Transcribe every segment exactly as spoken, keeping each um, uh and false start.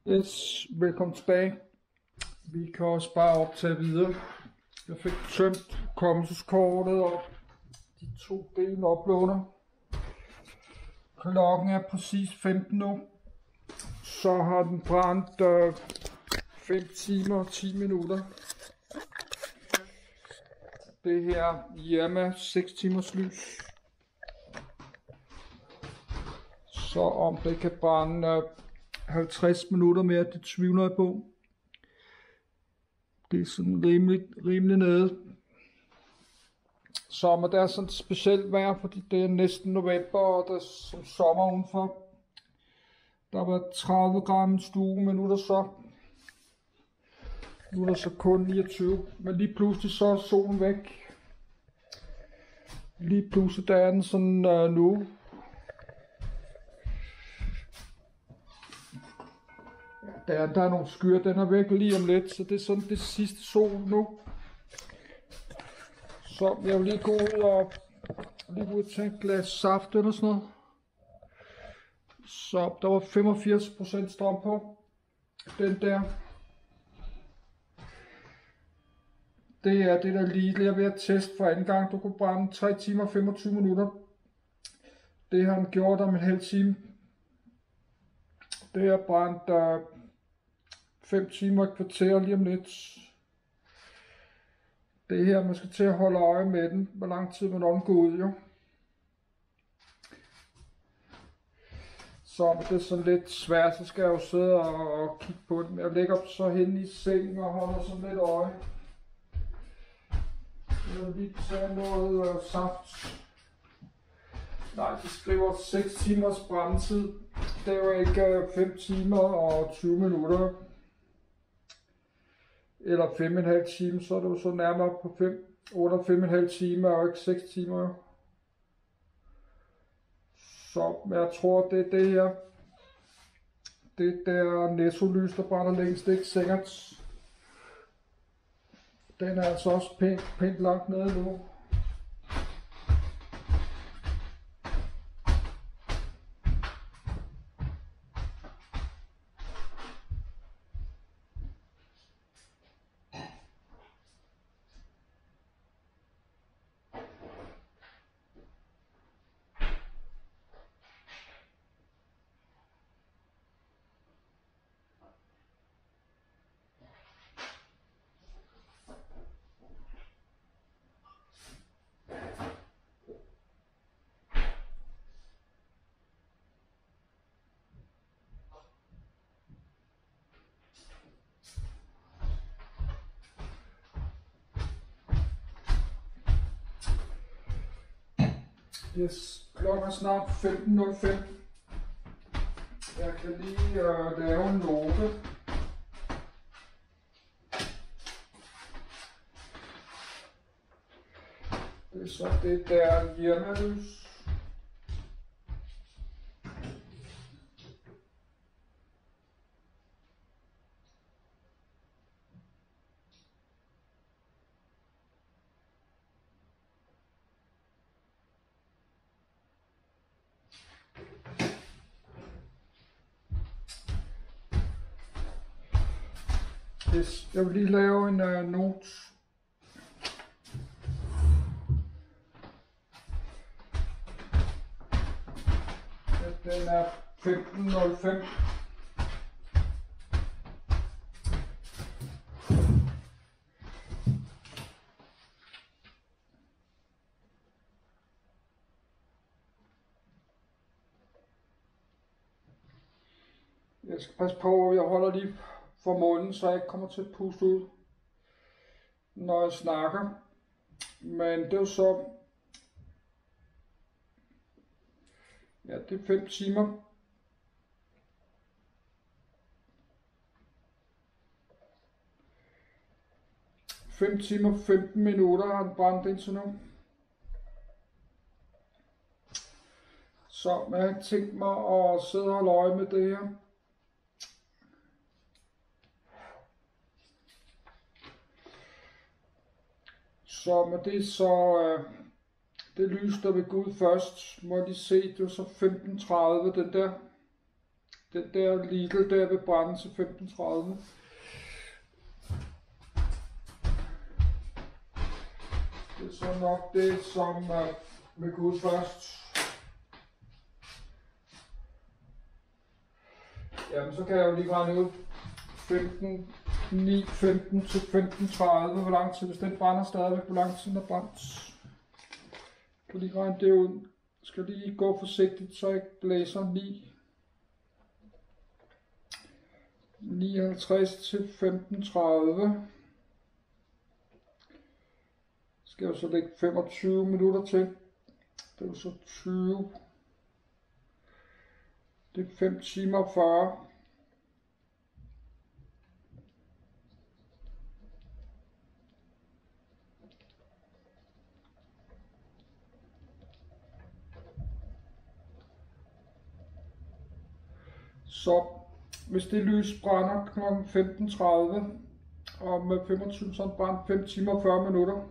Yes, velkommen tilbage. Vi kan også bare optage videre. Jeg fik tømt hukommelseskortet og de to dele uploader. Klokken er præcis femten nu. Så har den brændt øh, fem timer og ti minutter. Det her Yamaha seks timers lys. Så om det kan brænde øh, halvtreds minutter mere, det tvivler jeg på. Det er sådan rimelig, rimelig nede. Så men det er sådan specielt vejr, fordi det er næsten november, og det er som sommer udenfor. Der har været tredive grader i stuen, men nu er der så, nu er der så kun niogtyve. Men lige pludselig så er solen væk. Lige pludselig der er den sådan uh, nu. Der, der er nogle skyer, den er væk lige om lidt, så det er sådan det sidste sol nu. Så jeg vil lige gå ud og lige gå ud og tage et glas saft eller sådan noget. Så der var femogfirs procent strøm på den der. Det er det der lige, jeg ved at teste for anden gang. Du kunne brænde tre timer og femogtyve minutter. Det har han gjort om en halv time. Det er brændt uh, fem timer og et kvarter lige om lidt. Det her, man skal til at holde øje med den, hvor lang tid man går ud jo. Så det er sådan lidt svært, så skal jeg jo sidde og, og kigge på den. Jeg ligger så hen i sengen og holder sådan lidt øje. Jeg vil lige tage noget uh, saft. Nej, de skriver seks timers brændetid. Det er jo ikke uh, fem timer og tyve minutter. Eller fem og en halv time, så er det jo så nærmere på fem, otte og fem og en halv time, og ikke seks timer. Så jeg tror, det er det her. Det der Netto-lys, der brænder længst, det er ikke sikkert. Den er altså også pænt, pænt langt nede nu. Yes, klokken er snart femten nul fem. Jeg kan lige uh, lave en note. Det er så det der Yamaha-lys. Yes, jeg vil lige lave en uh, note. Den er femten nul fem. Jeg skal passe på, at jeg holder lige for munden, så jeg ikke kommer til at puste ud, når jeg snakker. Men det er jo så, ja, det er fem timer. fem timer og femten minutter har den brændt indtil nu. Så jeg har tænkt mig at sidde og holde øje med det her. Så med det så, øh, det lys der vil gå ud først, må de se, det er så femten tredive den der. Den der Lidl der vil brænde til femten tredive. Det er så nok det, som uh, vi kan huske først. Jamen, så kan jeg jo lige regne ud femten, ni, femten til femten tredive, hvor lang tid, hvis den brænder stadigvæk, hvor lang tid den er brændt. Jeg kan lige regne det ud. Jeg skal lige gå forsigtigt, så jeg blæser ni. nioghalvtreds til femten tredive. Skal jeg så lægge femogtyve minutter til. Det er jo så tyve. Det er fem timer og fyrre. Så hvis det lys brænder klokken femten tredive og med femogtyve, så brændt fem timer og fyrre minutter.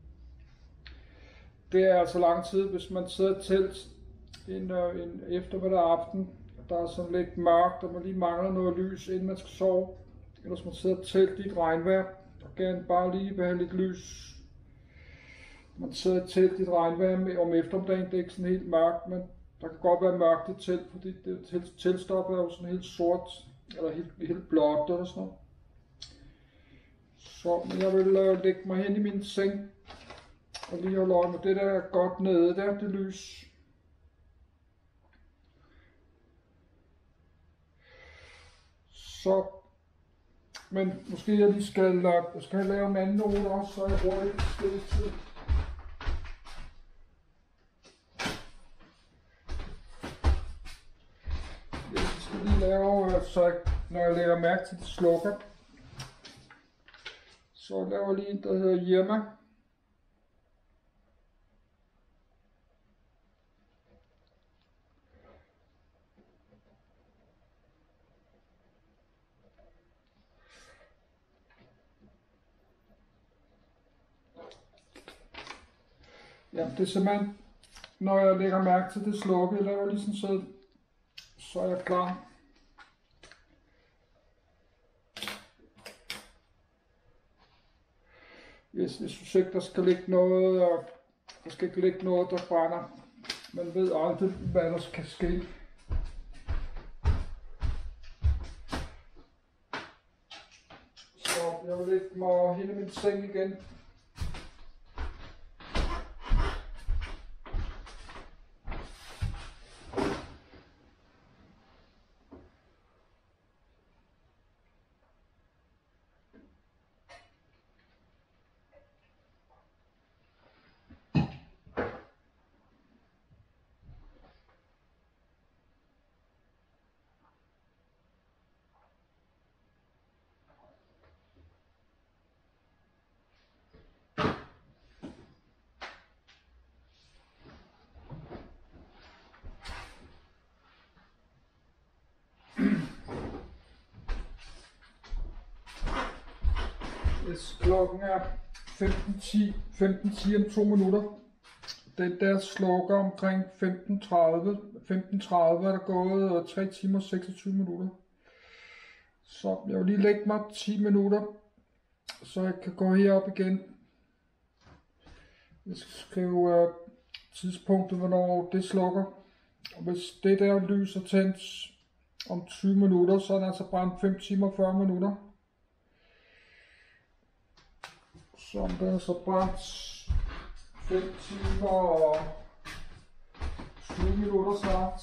Det er altså lang tid, hvis man sidder i telt en, en eftermiddag aften. Der er sådan lidt mørkt, og man lige mangler noget lys, inden man skal sove. Eller hvis man sidder i telt i et regnvejr, og gerne bare lige vil have lidt lys. Man sidder i telt i et regnvejr om eftermiddagen, det er ikke sådan helt mørkt, men der kan godt være mørkt i telt, fordi det teltstop er jo sådan helt sort, eller helt, helt blåt eller sådan noget. Så men jeg vil uh, lægge mig hen i min seng, og lige holde øje med det der er godt nede der, det lys. Så, men måske jeg lige skal, jeg skal lave en anden note også, så jeg bruger lidt stille tid. Jeg skal lige lave, så jeg, når jeg lægger mærke til, at det slukker. Så jeg laver lige en, der hedder Irma. Ja, det er simpelthen, når jeg lægger mærke til det slukket, jeg laver lige sådan, så, så er jeg klar. Yes, jeg synes ikke, der skal ligge noget, der skal ikke ligge noget, der brænder. Man ved aldrig, hvad der kan ske. Så jeg vil lægge mig hen i min seng igen. Yes, klokken er femten ti, femten ti om to minutter. Den der slukker omkring femten tredive. femten tredive er der gået tre timer og seksogtyve minutter. Så jeg vil lige lægge mig ti minutter, så jeg kan gå herop igen. Jeg skal skrive uh, tidspunktet, hvornår det slukker. Og hvis det der lys er tændt om tyve minutter, så er det altså brændt fem timer og fyrre minutter. Så den er så brændt fem timer og tyve minutter snart.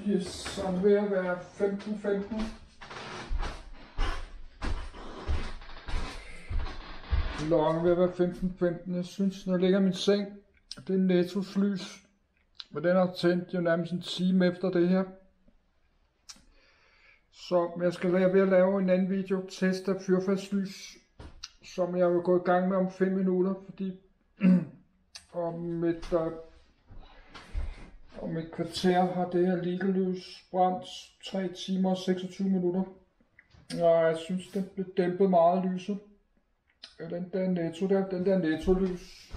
de er sådan ved at være femten femten. Klokken er ved at være femten femten. Jeg synes, når jeg ligger i min seng, det er Nettos lys. Men den har tændt jo nærmest en time efter det her. Så jeg skal være ved at lave en anden video, test af fyrfadslys, som jeg vil gå i gang med om fem minutter, fordi om et, uh, om et kvarter har det her lille lys brændt tre timer og seksogtyve minutter. Og jeg synes, det blev dæmpet meget lyset. Den der Netto der, den der Netto-lys.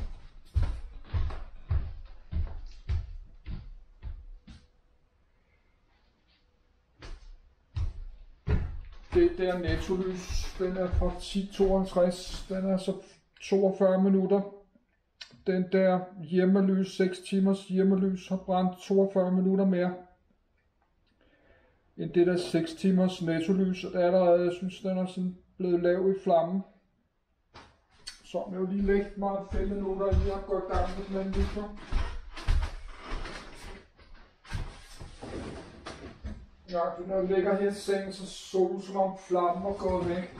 Det der Netto-lys, den er fra ti tooghalvtreds, den er så toogfyrre minutter. Den der hjemmelys, seks timers hjemmelys, har brændt toogfyrre minutter mere end det der seks timers Netto-lys. Og der er der, jeg synes, den er sådan blevet lav i flammen. Så jeg vil lige lægge mig fem minutter i at gå i gang med den video. Ja, når jeg ligger her i sengen, så så du som om flammen var gået væk.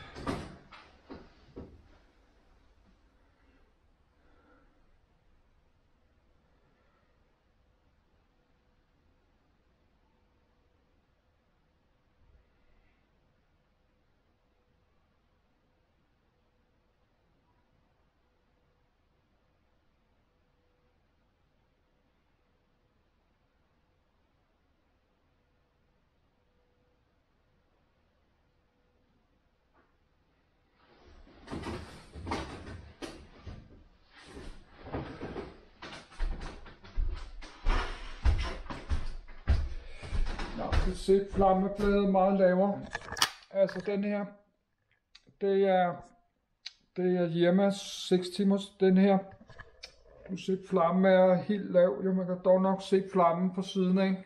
kan se, flammen er blevet meget lavere. Altså den her, det er, det er Hjemmas seks timers. Den her, du kan se, flammen er helt lav. Jo, man kan dog nok se flammen på siden af.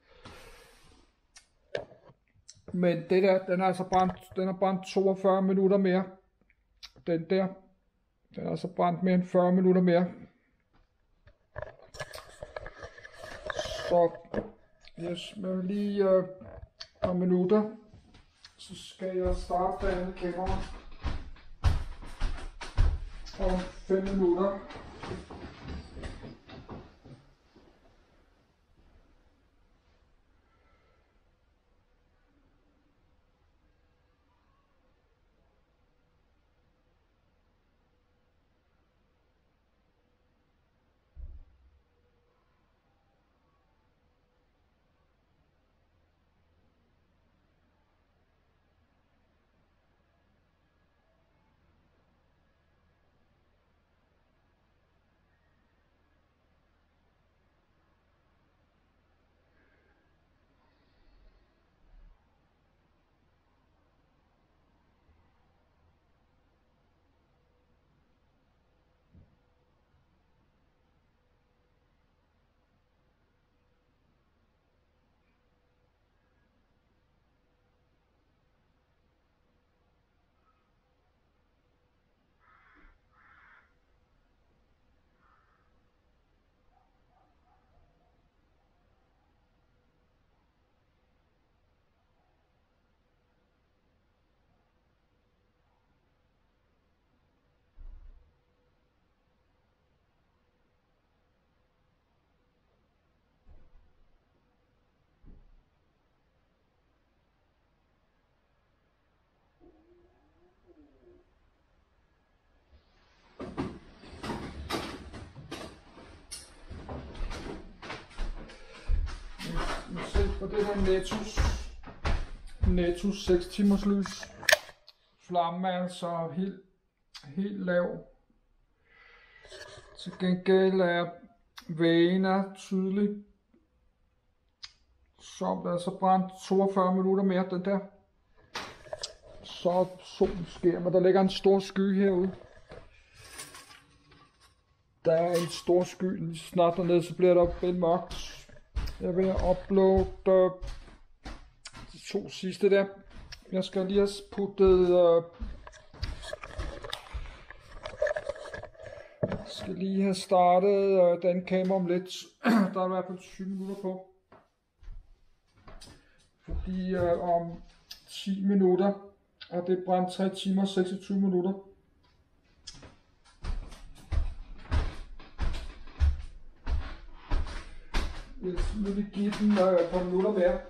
Men det der, den er altså brændt, den er brændt toogfyrre minutter mere. Den der, den er altså brændt mere end fyrre minutter mere. Så yes, med lige øh, et par minutter, så skal jeg starte det andet kamera om fem minutter. Og det der Nettos, Nettos seks timers lys. Flammen er altså helt, helt lav. Til gengæld er vægen er tydelig. Så der er så brændt toogfyrre minutter mere den der. Så solen sker, men der ligger en stor sky herude. Der er en stor sky, lige snart dernede, så bliver der lidt mørkt. Jeg vil uploade uh, de to sidste der. Jeg skal lige have puttet, uh, skal lige have startet uh, den kamera om lidt. Der er i hvert fald tyve minutter på. lige øh, om ti minutter, og det er brændt tre timer og seksogtyve minutter. Jeg vil vi give den øh, et par minutter mere.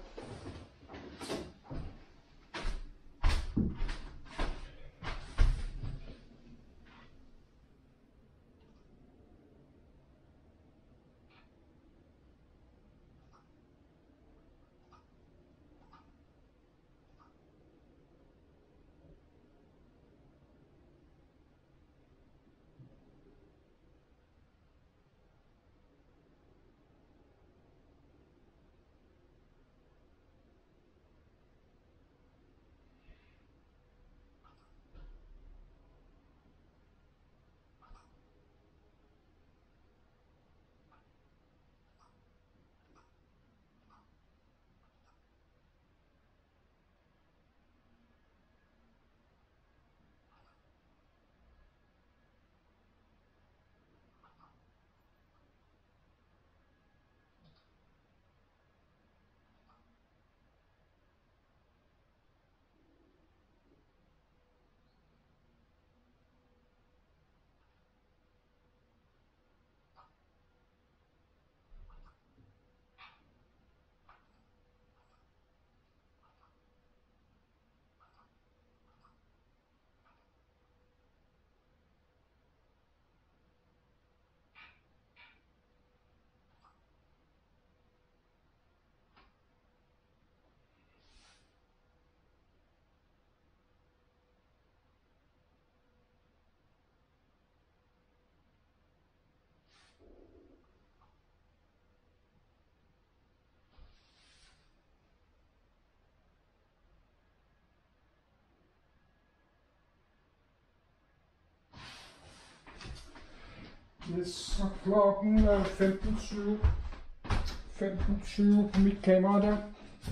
Yes, så klokken er femten tyve. femten tyve på mit kamera der.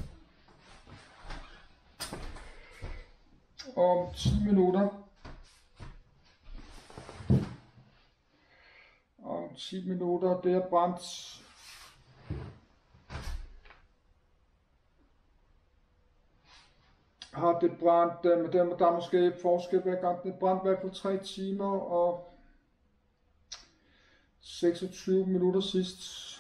Om ti minutter. Om ti minutter, det er brændt. Har det brændt, men der er måske forskel hver gang. Det er brændt i hvert fald tre timer og seksogtyve minutter sidst.